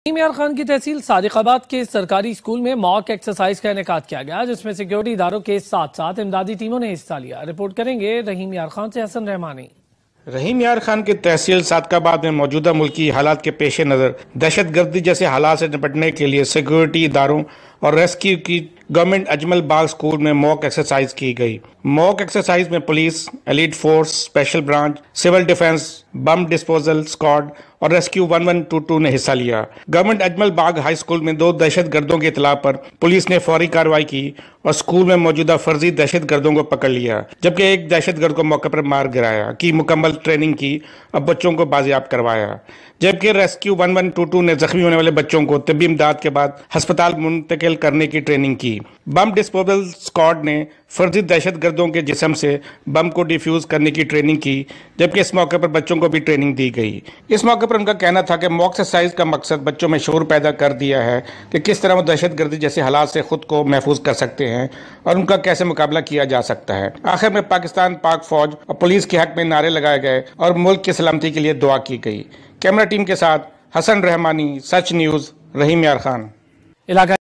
रहीम यार खान की तहसील सादिकाबाद के सरकारी स्कूल में मॉक एक्सरसाइज का इनेकाद किया गया, जिसमें सिक्योरिटी इदारों के साथ साथ इमदादी टीमों ने हिस्सा लिया। रिपोर्ट करेंगे रहीम यार खान से हसन रहमानी। रहीम यार खान की तहसील सादिकाबाद में मौजूदा मुल्की हालात के पेश नज़र दहशतगर्दी जैसे हालात से निपटने के लिए सिक्योरिटी इदारों और रेस्क्यू की गवर्नमेंट अजमल बाग स्कूल में मॉक एक्सरसाइज की गई। मॉक एक्सरसाइज में police, elite force, special branch, civil defence, bomb disposal squad और रेस्क्यू 1122 ने हिस्सा लिया। Government Ajmal Bagh high school में 2 दहशतगर्दों की इतला पर पुलिस ने फौरी कार्रवाई की और स्कूल में मौजूदा फर्जी दहशतगर्दों को पकड़ लिया, जबकि एक दहशतगर्द को मौके पर मार गिराया की मुकम्मल ट्रेनिंग की और बच्चों को बाजियाब करवाया। जबकि रेस्क्यू 1122 ने जख्मी होने वाले बच्चों को तिब्बी इमदाद के बाद अस्पताल मुंतकिल करने की ट्रेनिंग की। बम डिस्पोजल स्क्वाड ने फर्जी दहशतगर्दों के जिस्म से बम को डिफ्यूज करने की ट्रेनिंग की, जबकि इस मौके पर बच्चों को भी ट्रेनिंग दी गई। इस मौके पर उनका कहना था कि मॉक एक्सरसाइज का मकसद बच्चों में शऊर पैदा कर दिया है कि किस तरह वो दहशतगर्दी जैसे हालात से खुद को महफूज कर सकते हैं और उनका कैसे मुकाबला किया जा सकता है। आखिर में पाकिस्तान, पाक फौज और पुलिस के हक में नारे लगाए गए और मुल्क की सलामती के लिए दुआ की गई। कैमरा टीम के साथ हसन रहमानी, सच न्यूज़, रहीम यार खान।